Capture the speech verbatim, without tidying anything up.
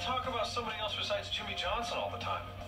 talk about somebody else besides Jimmy Johnson all the time?